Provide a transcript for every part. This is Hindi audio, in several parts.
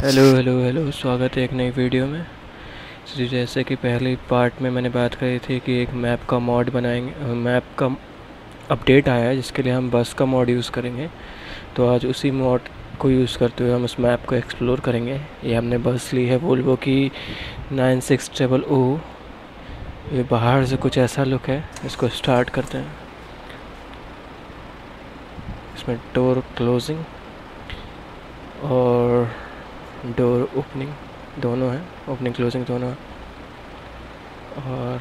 हेलो हेलो हेलो, स्वागत है एक नई वीडियो में। जैसे कि पहले पार्ट में मैंने बात करी थी कि एक मैप का मॉड बनाएंगे, मैप का अपडेट आया है जिसके लिए हम बस का मॉड यूज़ करेंगे। तो आज उसी मॉड को यूज़ करते हुए हम उस मैप को एक्सप्लोर करेंगे। ये हमने बस ली है वोल्वो की 9600। ये बाहर से कुछ ऐसा लुक है। इसको स्टार्ट करते हैं। इसमें डोर क्लोजिंग और डोर ओपनिंग दोनों है, ओपनिंग क्लोजिंग दोनों है। और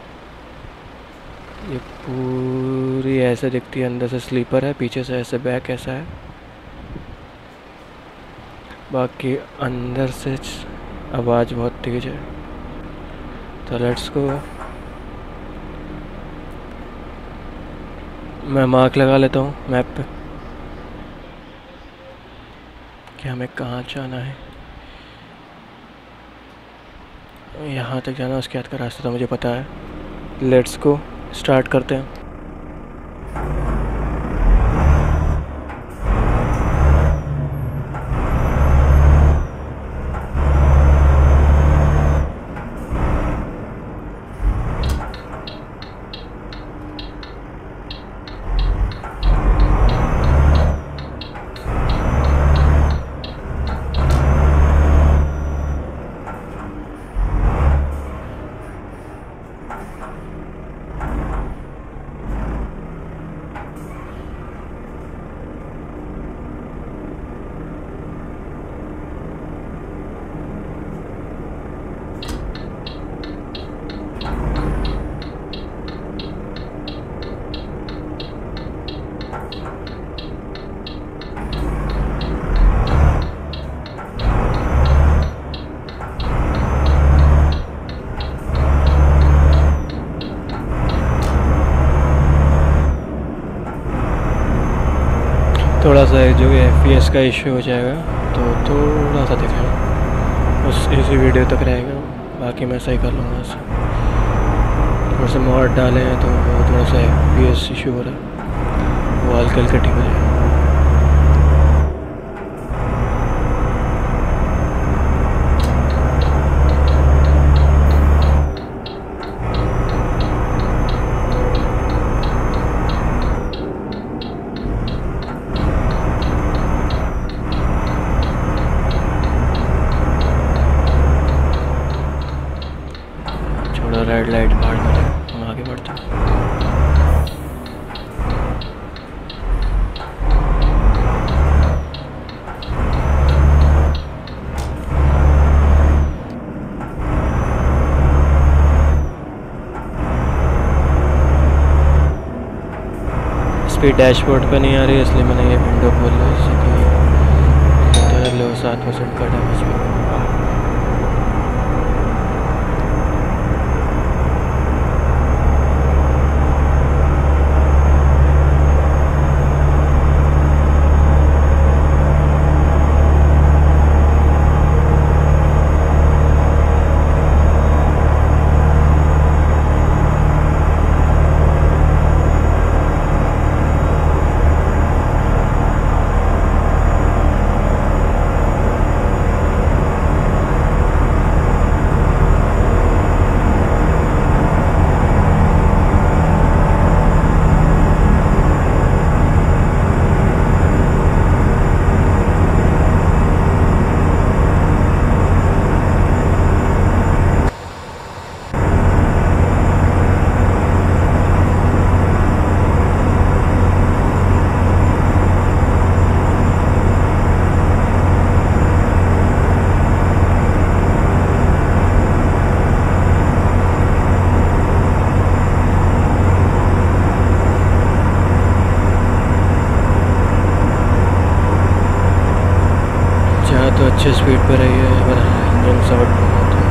ये पूरी ऐसे दिखती है, अंदर से स्लीपर है, पीछे से ऐसे बैक ऐसा है। बाकी अंदर से आवाज़ बहुत तेज है। तो लेट्स गो। मैं मार्क लगा लेता हूँ मैप पे कि हमें कहाँ जाना है। यहाँ तक जाना, उसके बाद का रास्ता तो मुझे पता है। लेट्स गो, स्टार्ट करते हैं। थोड़ा सा जो FPS का इशू हो जाएगा तो थोड़ा सा दिखेगा, उस इसी वीडियो तक रहेगा। बाकी मैं सही कर लूँगा इसे। थोड़ा सा मॉड डाले हैं तो थोड़ा सा FPS इशू हो रहा है, वो हल्का हल्का ठीक हो जाएगा। रेड लाइट बाहर में थे, हम आगे बढ़ते हैं। स्पीड डैशबोर्ड पे नहीं आ रही है, इसलिए मैंने ये विंडो खोल लिया, जैसे कि लो 7% का डैमेज भी। तो अच्छे स्पीड पर रही है, अगर इंजन शॉर्ट पे हो तो।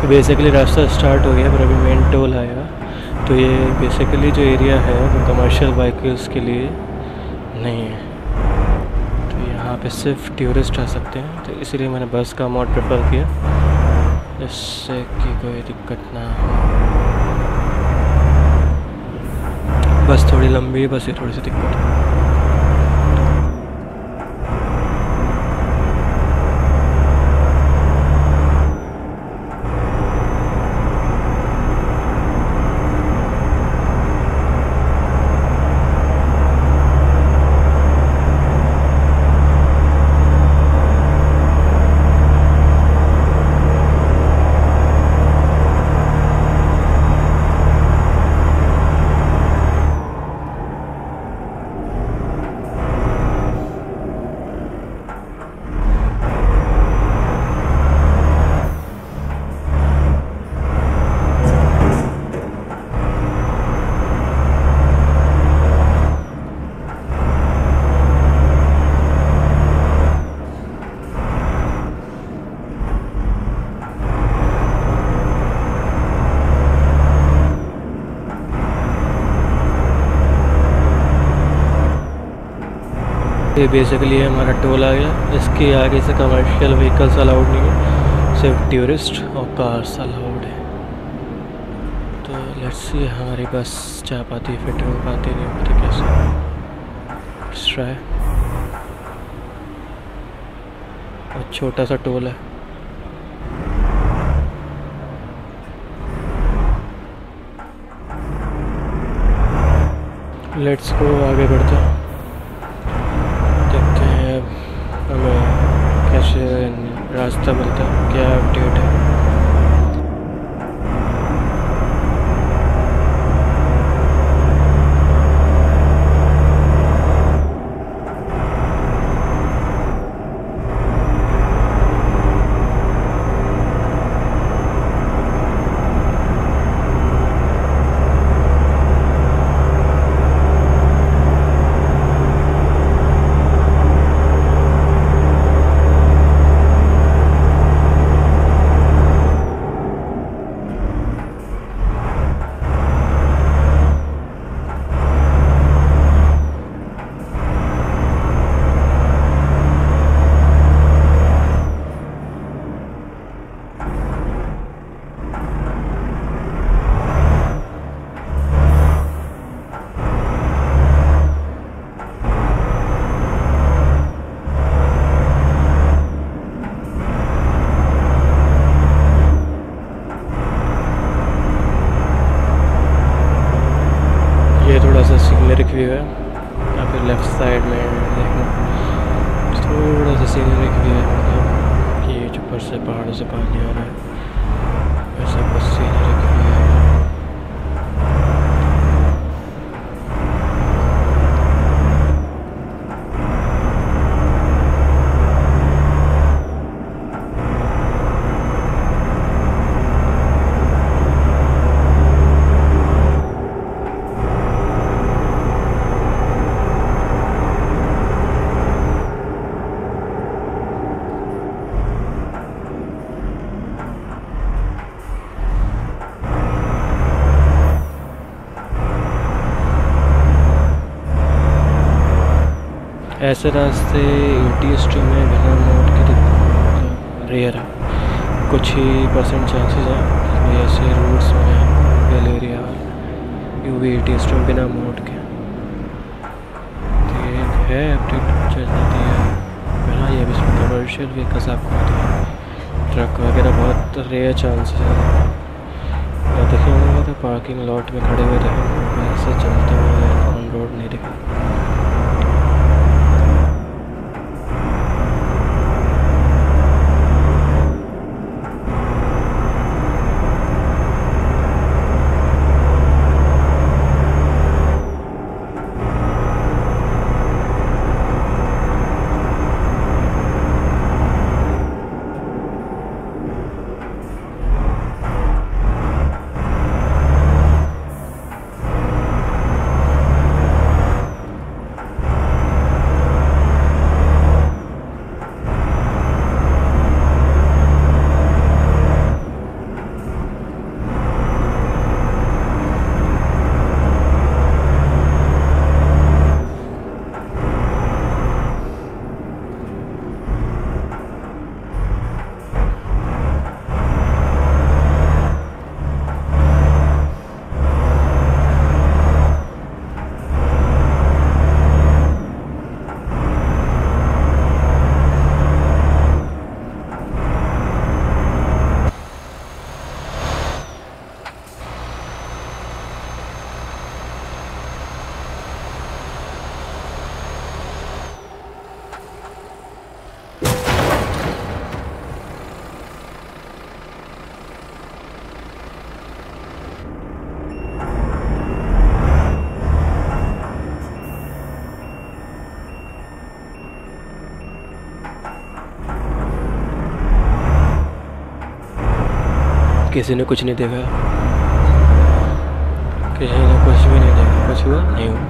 तो बेसिकली रास्ता स्टार्ट हो गया, पर अभी मेन टोल आएगा। तो ये बेसिकली जो एरिया है वो कमर्शियल व्हीकल्स के लिए नहीं है, तो यहाँ पे सिर्फ टूरिस्ट आ सकते हैं। तो इसीलिए मैंने बस का मोड प्रेफर किया, जिससे कि कोई दिक्कत ना हो। बस थोड़ी लंबी है, बस ये थोड़ी सी दिक्कत है। ये बेसिकली हमारा टोल आ गया। इसके आगे से कमर्शियल व्हीकल्स अलाउड नहीं है, सिर्फ टूरिस्ट और कार्स अलाउड है। तो लेट्स सी हमारी बस जा पाती है, फिट हो पाती नहीं होती कैसे। Let's try. और छोटा सा टोल है। लेट्स गो, आगे बढ़ते हैं, देखते हैं हमें कैसे रास्ता मिलता है, क्या अपडेट है। थोड़ा सा सीनरिक व्यू है, या फिर लेफ्ट साइड में देखना, थोड़ा सा सीनरिक व्यू है, मतलब कि ऊपर से पहाड़ों से पानी आ रहा है, ऐसा कुछ सीनरिक व्यू है। ऐसे रास्ते ATS2 में बिना मोड के तो रेयर है, कुछ ही परसेंट चांसेस हैं ऐसे रूट्स में हिल एरिया भी ATS2 में बिना मोड के। तो ये है अपडेट चल जाती है बिना, ये भी इसमें कमर्शियल व्हीकल्स आपको आते हैं, ट्रक वगैरह बहुत रेयर चांसेस है। देखे होंगे तो पार्किंग लॉट में खड़े हुए थे, ऐसे चलते हुए ऑन रोड नहीं दिखे। किसी ने कुछ नहीं देखा, किसी ने कुछ भी नहीं देखा, कुछ हुआ नहीं हुआ।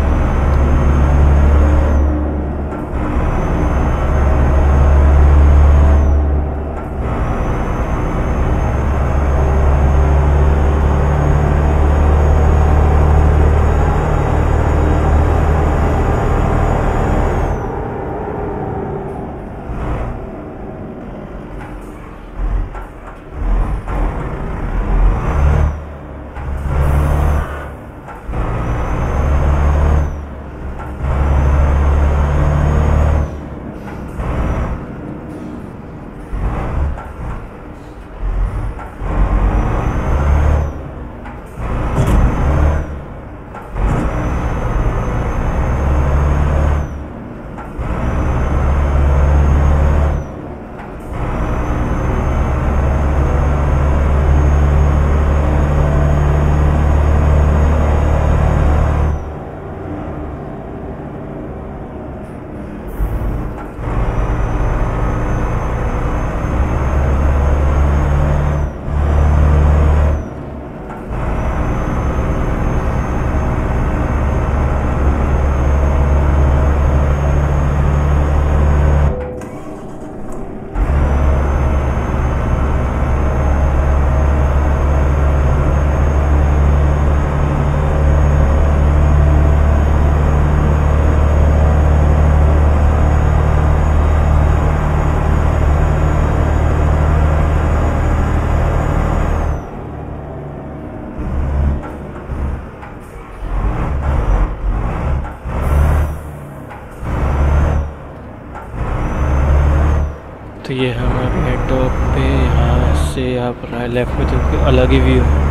तो ये हमारे टॉप पे, यहाँ से आप लेफ्ट में तो अलग ही व्यू है।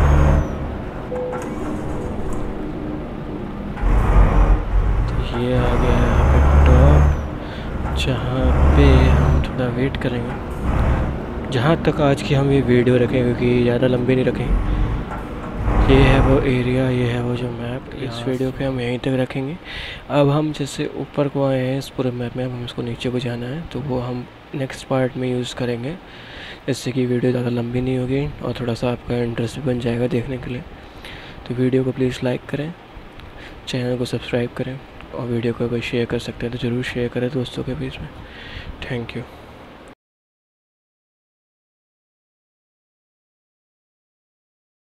तो ये आ गया है यहाँ पे टॉप, जहाँ पे हम थोड़ा वेट करेंगे जहाँ तक आज की हम ये वीडियो रखें, क्योंकि ज़्यादा लंबी नहीं रखेंगे। ये है वो एरिया, ये है वो जो मैप, इस वीडियो पे हम यहीं तक रखेंगे। अब हम जैसे ऊपर को आए हैं इस पूरे मैप में, अब हम इसको नीचे को जाना है, तो वो हम नेक्स्ट पार्ट में यूज़ करेंगे, जिससे कि वीडियो ज़्यादा लंबी नहीं होगी और थोड़ा सा आपका इंटरेस्ट बन जाएगा देखने के लिए। तो वीडियो को प्लीज़ लाइक करें, चैनल को सब्सक्राइब करें, और वीडियो को अगर शेयर कर सकते हैं तो ज़रूर शेयर करें दोस्तों के बीच में। Thank you.